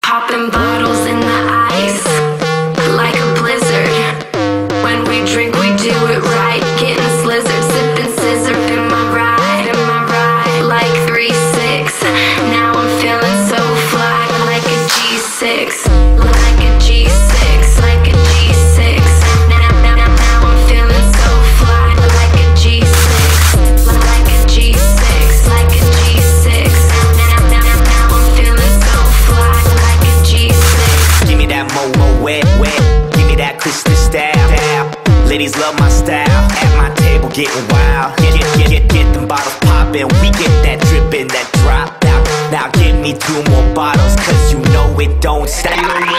Poppin' bottles in the ice, like a blizzard. When we drink, we do it right. Gettin' slizzard, sippin' sizzurp in my ride, like 3-6. Now I'm feeling so fly, like a G6, like a G6, like a G6. Now I'm feeling so fly, like a G6, like a G6, like a G6. Now I'm feeling so fly, like a G6. Give me that Mo-Moet, give me that Christmas style. Ladies love my style, at my table getting wild. Get them bottles poppin', we get that drippin', that drop. Now give me 2 more bottles, cause you know it don't stop.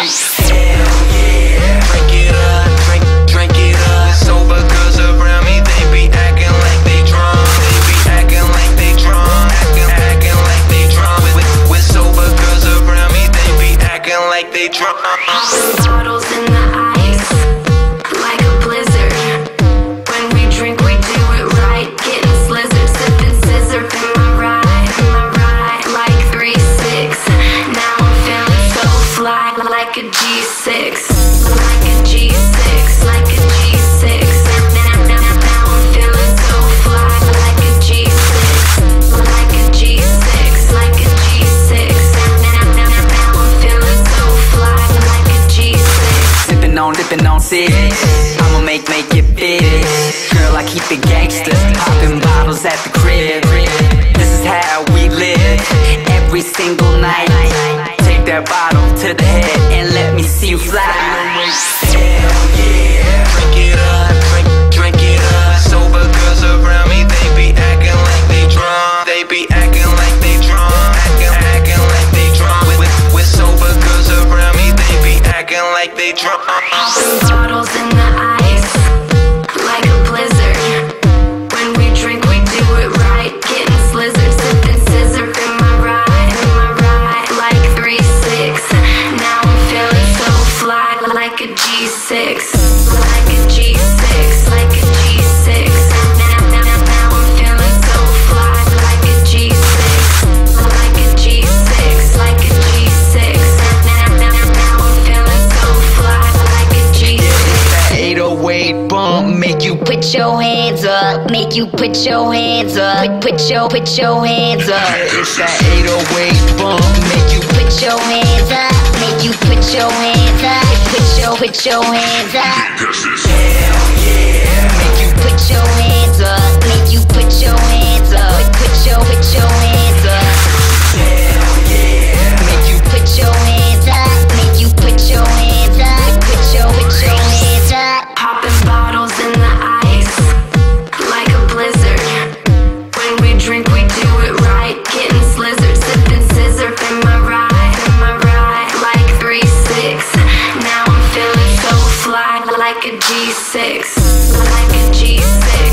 Hell yeah, drink it up, drink it up. Sober girls around me, they be acting like they drunk. They be acting like they drunk, acting like they drunk. With sober girls around me, they be acting like they drunk. Poppin' bottles in the ice, like a blizzard. When we drink, we do it right. Gettin' slizzard, sippin' sizzurp in my ride, like 3-6. Now I'm feeling so fly, like a G6, like a G6, like a G6. Now I'm feeling so fly, like a G6, like a G6, like a G6. Now I'm feeling so fly, like a G6. Dippin' on six, I'ma make it big. Girl, I keep it gangsta, poppin' bottles at the crib. This is how we live, every single night. Take that bottle to the head and let me see you fly. Hell yeah, drink it up, drink it up. Sober girls around me, they be acting like they drunk. They be acting like they drunk, acting like they drunk. With sober girls around me, they be acting like they drunk. Poppin' bottles in the ice, like a blizzard. When we drink, we do it right. Gettin' slizzard, sippin' sizzurp in my ride, like 3-6. Now I'm feeling so fly, like a G6, like a G6, like a G6. Now I'm feeling so fly, like a G6, like a G6, like a G6. Now I'm feeling so fly, like a G6. 808 bump, make you Put your hands up, make you put your hands up, put your hands up. It's that 808 bump, make you Put your hands up, make you put your hands up, put your hands up. Hell yeah, make you Put your hands up, make you put your hands up, put your hands up. hell yeah. Make you put your hands up, make you put your hands up, put your hands up. Poppin' bottles in the ice, like a blizzard. When we drink, we do it right. Gettin' slizzard, sippin' sizzurp in my ride, like 3-6. Now I'm feeling so fly, like a G6, like a G6.